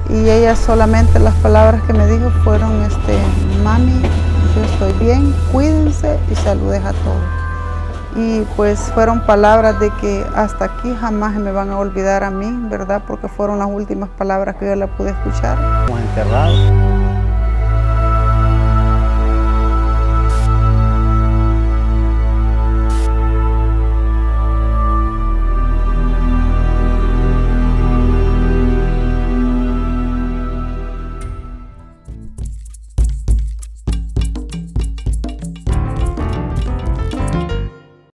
y ella solamente las palabras que me dijo fueron, mami, yo estoy bien, cuídense y saludes a todos. Y pues fueron palabras de que hasta aquí jamás me van a olvidar a mí, ¿verdad? Porque fueron las últimas palabras que yo la pude escuchar. Estamos enterrados.